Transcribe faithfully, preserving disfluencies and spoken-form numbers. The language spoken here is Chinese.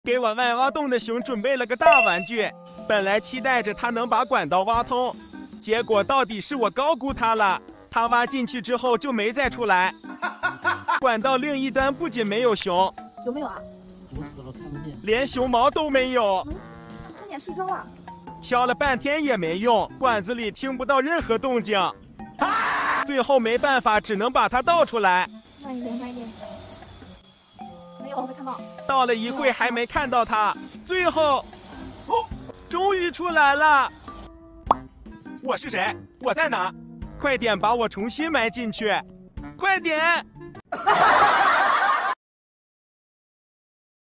给我外挖洞的熊准备了个大玩具，本来期待着它能把管道挖通，结果到底是我高估它了。它挖进去之后就没再出来。管道另一端不仅没有熊， 有没有啊？ 堵死了，看不见， 连熊毛都没有。 嗯，看见睡着了。 敲了半天也没用，管子里听不到任何动静。最后没办法，只能把它倒出来。 慢一点，慢一点。没有，没看到。 倒了一会还没看到它，最后，终于出来了。我是谁？我在哪？快点把我重新埋进去！快点！